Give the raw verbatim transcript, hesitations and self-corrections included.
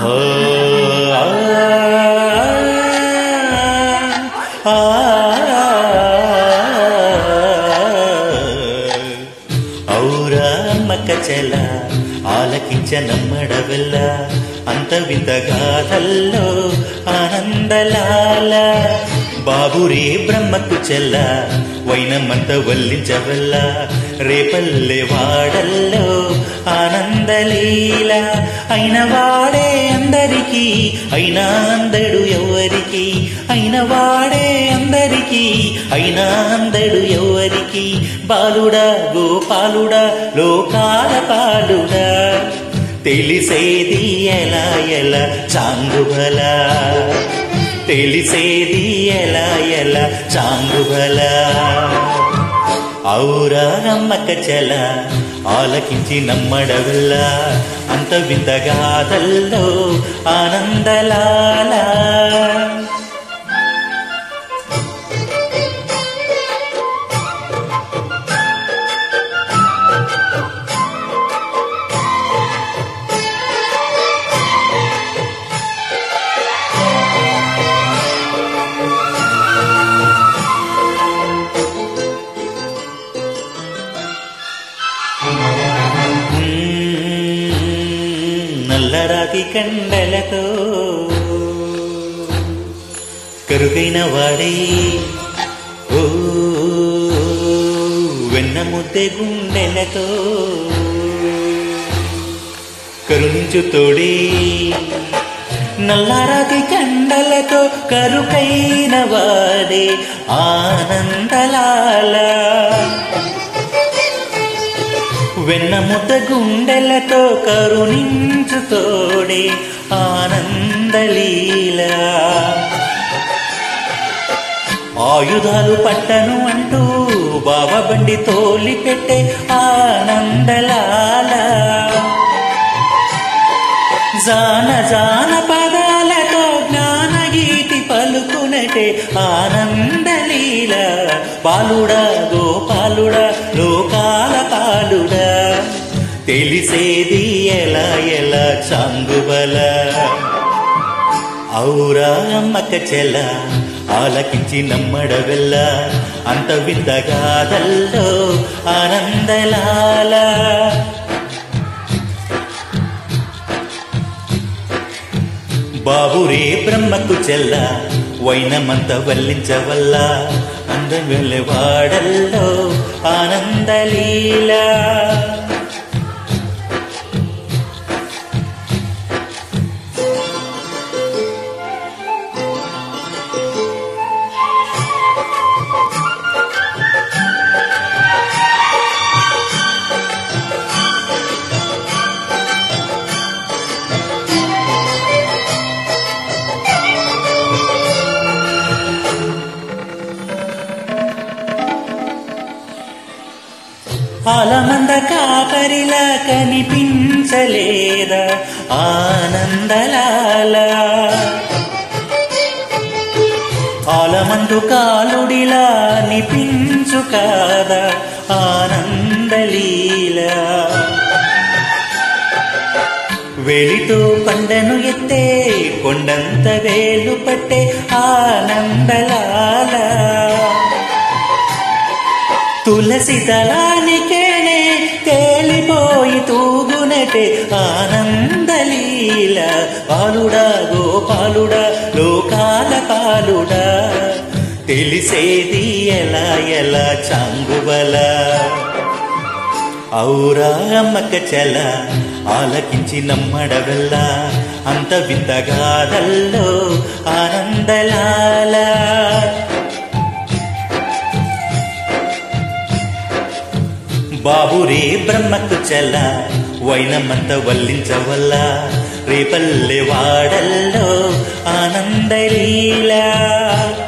ఓ ఆ ఆ ఔరా అమ్మక్క చెల ఆలకించ నమ్మడవెల్ల అంత వింత గాథల్లో ఆనందలాల బాబురే బ్రహ్మకు చెల్ల వైనమంత వల్లించవల్ల రేపల్లె వాడల్లో ఆనందలీల అయిన వాడే అందరికీ అయినా అందడు ఎవరికి అయిన వాడే అందరికీ అయినా అందడు ఎవరికి బాలుడా గోపాలుడా లోకాల పాలుడా తెలిసేది ఎలా ఎలా చాంగుబల తెలిసేది ఎలా ఎలా చాంగుబల ఔరా నమ్మక చెల ఆలకించి నమ్మడవల్ల అంత వింత గాథల్లో ఆనందలాల నల్లరాతి కండలతో కరుగైన వాడే ఓ వెన్న ముద్దె గుండెలతో కరుణించు తోడే నల్లరాతి కండలతో కరుకైన వాడే ఆనందలాల వెన్న ముద్ద గుండెలతో కరుణించు తోడే ఆనందలీల ఆయుధాలు పట్టను అంటూ బాబా బండి తోలి పెట్టే ఆనందలాల జాన జాన పదాలతో జ్ఞానగీతి పలుకునటే ఆనందలీల బాలుడా గోపాలుడా లోకాల పాలుడా తెలిసేది ఎలా ఎలా చాంగుబల ఔరా అమ్మక చెల ఆలకించి నమ్మడవెల్ల అంత వింత గాథల్లో ఆనందలాల బాబురే బ్రహ్మకు చెల్ల వైనమంత వల్లించవల్ల అందవెళ్ళ వాడల్లో ఆనందలీల ఆలమంద కాపరిలా కనిపించలేదా ఆనందలాల ఆలమందు కాలుడిలా నిపించు కాదా ఆనందలీల వేలితో పండను ఎత్తే కొండంత వేలు పట్టే ఆనందలాల తులసి దళానికేనే తేలిపోయి తూగునటే ఆనందలీల పాలుడా గోపాలుడా లోకాల పాలుడా తెలిసేది ఎలా ఎలా చాంగుబల ఔరా అమ్మక చెల ఆలకించి నమ్మడవల్ల అంత వింత గాథల్లో ఆనందలాల బాబురే బ్రహ్మకు చెల వైనమంత వల్లించవల్ల రేపల్లె వాడల్లో ఆనందలీల